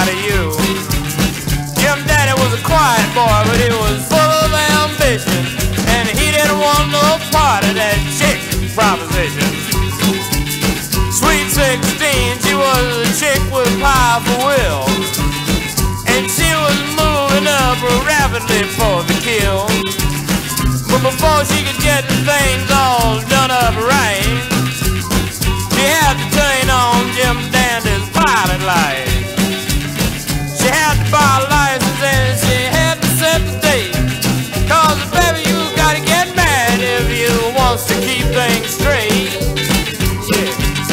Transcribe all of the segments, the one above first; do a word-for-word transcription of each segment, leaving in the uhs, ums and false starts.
proud of you. Jim Dandy was a quiet boy, but he was full of ambition, and he didn't want no part of that chick proposition. Sweet sixteen, she was a chick with powerful will, and she was moving up rapidly for the kill. But before she could get things all done up right, she had to turn on Jim Dandy's pilot light. She had to buy a license and she had to set the date, 'cause baby, you gotta get mad if you wants to keep things straight. Yeah.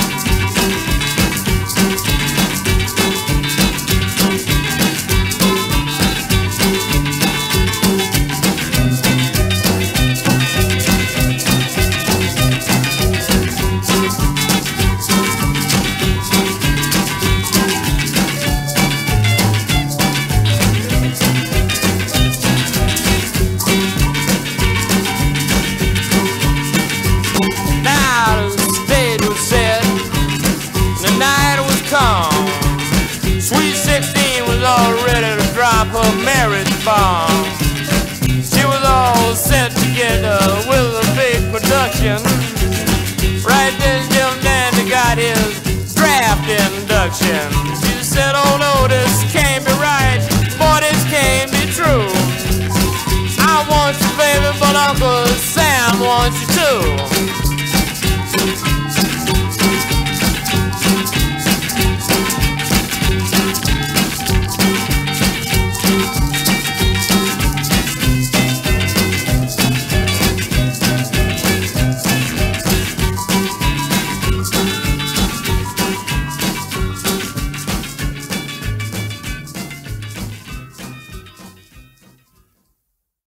Sweet sixteen was all ready to drop her marriage bomb. She was all set to get uh, with a big production. Right then Jim Dandy got his draft induction. She said, oh no, this can't be right, boy, this can't be true. I want you, baby, but Uncle Sam wants you too.